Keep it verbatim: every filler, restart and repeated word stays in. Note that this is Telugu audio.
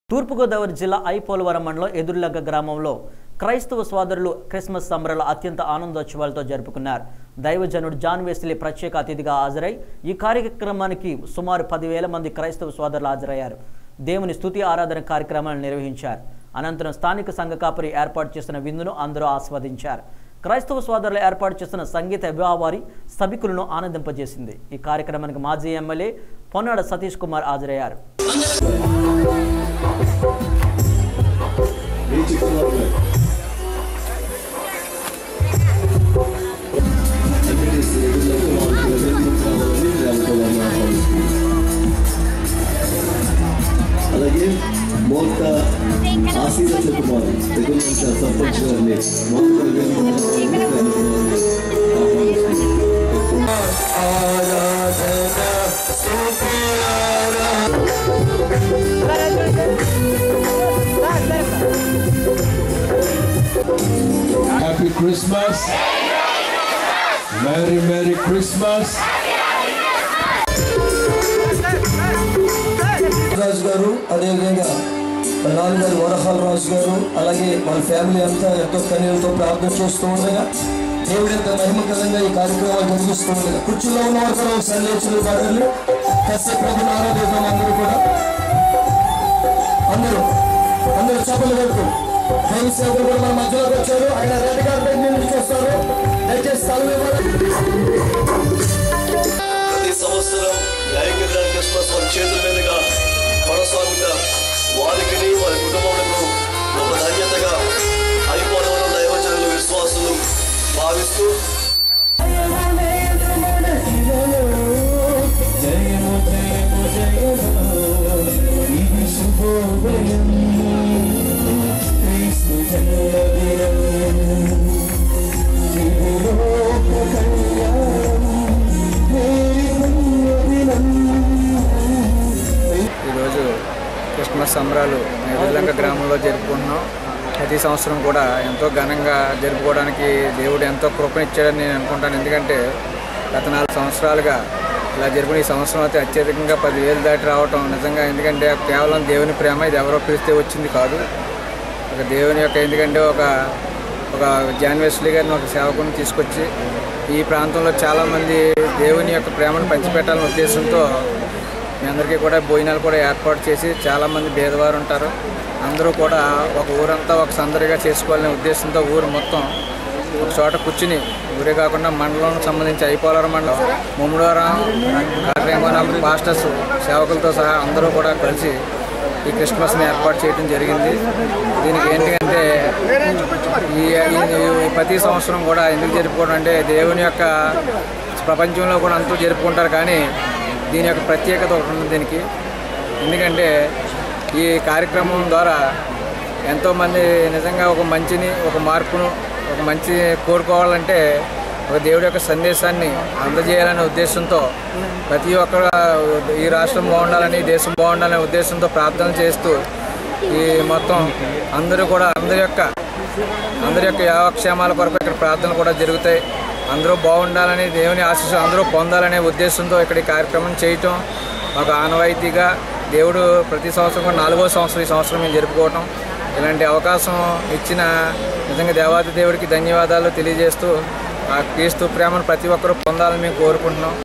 తూర్పుగోదావరి జిల్లా ఐపోలవరం మండలం ఎదుర్లగ గ్రామంలో క్రైస్తవ సోదరులు క్రిస్మస్ సంబరాలు అత్యంత ఆనందోత్సవాలతో జరుపుకున్నారు. దైవజనుడు జాన్ వెస్లీ ప్రత్యేక అతిథిగా హాజరై ఈ కార్యక్రమానికి సుమారు పదివేల మంది క్రైస్తవ సోదరులు హాజరయ్యారు. దేవుని స్తుతి ఆరాధన కార్యక్రమాలను నిర్వహించారు. అనంతరం స్థానిక సంఘ కాపరి ఏర్పాటు చేసిన విందును అందరూ ఆస్వాదించారు. క్రైస్తవ సోదరులు ఏర్పాటు చేసిన సంగీత వివాహారి సభికులను ఆనందింపజేసింది. ఈ కార్యక్రమానికి మాజీ ఎమ్మెల్యే పొన్నాడ సతీష్ కుమార్ హాజరయ్యారు. అలాగే మోత ఆశీర్వాద కుమార్ దగ్గర నుంచి సర్పంచ్ గారిని happy Christmas, merry merry Christmas. Raju గారు, అదేవిధంగా నాన్నగారు వరహాల రాజు గారు, అలాగే మన ఫ్యామిలీ అంతా ఎంతో కన్నీళ్ళతో ప్రార్థన చేస్తూ ఉండగా దేవుడి యొక్క మహిమకరంగా ఈ కార్యక్రమాలు జరిగిస్తూ ఉండగా కుర్చీలో ఉన్నవారు కూడా సందేశాలు పడాలి. కశ్య ప్రభుని ఆరాధిద్దాం. అందరూ కూడా అందరూ అందరూ చేపలు పెడుతూ దైవ సేవకులు కూడా మన మధ్యలోకి వచ్చారు. ఆయన రెడ్డి గారి దగ్గర నుంచి వస్తారు. దయచేసి స్థలం ఇవ్వాలి. ప్రతి సంవత్సరం ఐక్యత క్రిస్మస్ వారి చేతుల మీదుగా కొనసాగుతా వారికి వారి కుటుంబాలకు ఒక ధన్యతగా అయిపోవడం దైవజనులు విశ్వాసులు భావిస్తూ ఈరోజు క్రిస్మస్ సంబరాలు ఎదుర్లంక గ్రామంలో జరుపుకుంటున్నాం. ప్రతి సంవత్సరం కూడా ఎంతో ఘనంగా జరుపుకోవడానికి దేవుడు ఎంతో కృపనిచ్చాడని నేను అనుకుంటాను. ఎందుకంటే గత నాలుగు సంవత్సరాలుగా ఇలా జరుపుకుని ఈ సంవత్సరం అయితే అత్యధికంగా పదివేలు దాటి రావటం నిజంగా. ఎందుకంటే కేవలం దేవుని ప్రేమ, ఇది ఎవరో పిలిస్తే వచ్చింది కాదు. ఒక దేవుని యొక్క ఎందుకంటే ఒక ఒక జాన్ వెస్లీ గారిని ఒక సేవకుని తీసుకొచ్చి ఈ ప్రాంతంలో చాలామంది దేవుని యొక్క ప్రేమను పంచిపెట్టాలనే ఉద్దేశంతో మీ అందరికీ కూడా భోజనాలు కూడా ఏర్పాటు చేసి, చాలామంది పేదవారు ఉంటారు, అందరూ కూడా ఒక ఊరంతా ఒక సందడిగా చేసుకోవాలనే ఉద్దేశంతో ఊరు మొత్తం ఒక చోట కూర్చుని, ఊరే కాకుండా మండలం సంబంధించి ఐపోలవరం మండలం, ముమ్మడివరం, కాట్రేంగోన పాస్టర్స్ సేవకులతో సహా అందరూ కూడా కలిసి ఈ క్రిస్మస్ని ఏర్పాటు చేయడం జరిగింది. దీనికి ఏంటంటే ఈ ప్రతి సంవత్సరం కూడా ఎందుకు జరుపుకోవడం అంటే దేవుని యొక్క ప్రపంచంలో కూడా అంతా జరుపుకుంటారు, కానీ దీని యొక్క ప్రత్యేకత ఒకటి ఉంది దీనికి. ఎందుకంటే ఈ కార్యక్రమం ద్వారా ఎంతోమంది నిజంగా ఒక మంచిని, ఒక మార్పును, ఒక మంచి కోరుకోవాలంటే ఒక దేవుడి యొక్క సందేశాన్ని అందజేయాలనే ఉద్దేశంతో ప్రతి ఒక్కరు ఈ రాష్ట్రం బాగుండాలని, దేశం బాగుండాలనే ఉద్దేశంతో ప్రార్థన చేస్తూ ఈ మొత్తం అందరూ కూడా అందరి యొక్క అందరి యొక్క యోగక్షేమాల కొరకు ఇక్కడ ప్రార్థనలు కూడా జరుగుతాయి. అందరూ బాగుండాలని, దేవుని ఆశీస్సులు అందరూ పొందాలనే ఉద్దేశంతో ఇక్కడ ఈ కార్యక్రమం చేయటం ఒక ఆనవాయితీగా దేవుడు ప్రతి సంవత్సరం కూడా నాలుగో సంవత్సరం ఈ సంవత్సరం మేము జరుపుకోవటం, ఇలాంటి అవకాశం ఇచ్చిన నిజంగా దేవాది దేవుడికి ధన్యవాదాలు తెలియజేస్తూ ఆ క్రీస్తు ప్రేమను ప్రతి ఒక్కరూ పొందాలని మేము కోరుకుంటున్నాం.